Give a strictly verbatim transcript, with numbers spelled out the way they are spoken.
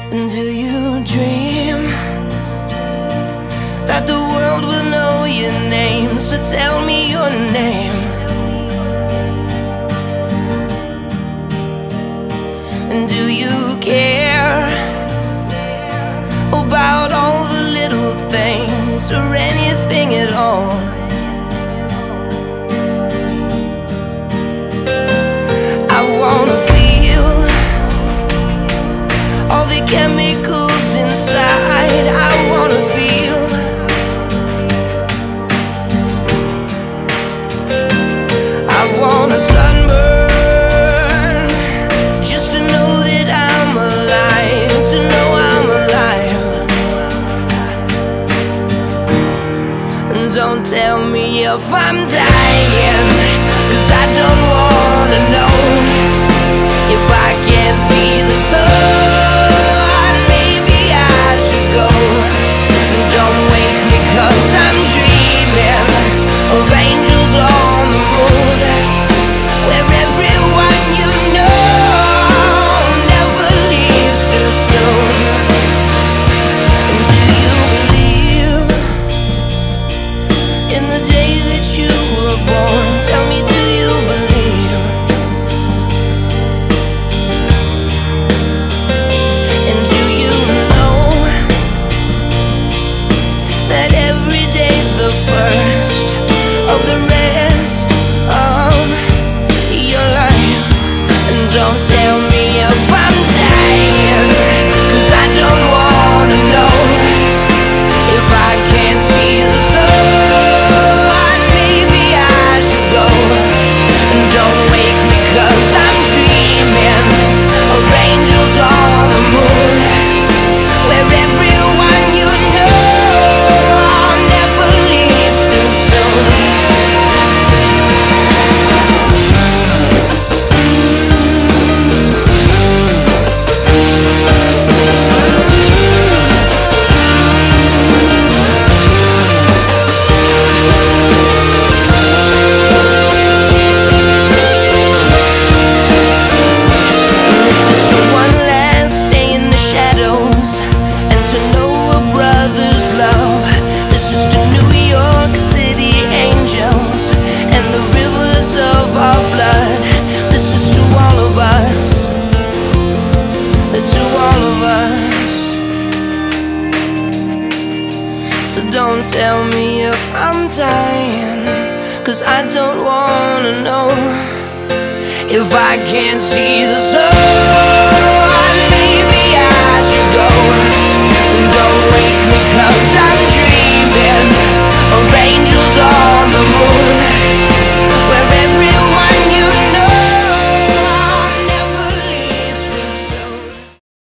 Do you dream that the world will know your name? So tell me your name. And do you care about all the little things or anything at all? I wanna feel all the chemicals inside. I wanna feel I wanna sunburn just to know that I'm alive, to know I'm alive. And don't tell me if I'm dying, 'cause I don't wanna know. If I can't see the sun, maybe I should go. Don't wake me 'cause I'm dreaming of angels on the moon, where everyone you know never leaves too soon. Do you believe in the day that you were born? Tell me, do you believe? And do you know that every day's the first of the rest of your life? And don't tell me if I'm dying, 'cause I don't wanna know. If I can't see the sun, maybe I should go. And don't wake me 'cause I'm dreaming of angels on the moon, where everyone you know never leaves too soon. This is the one last day in the shadows, and to know a brother's love. This is to New York City angels and the rivers of our blood. This is to all of us, to all of us. So don't tell me if I'm dying, 'cause I don't wanna know. If I can't see the sun,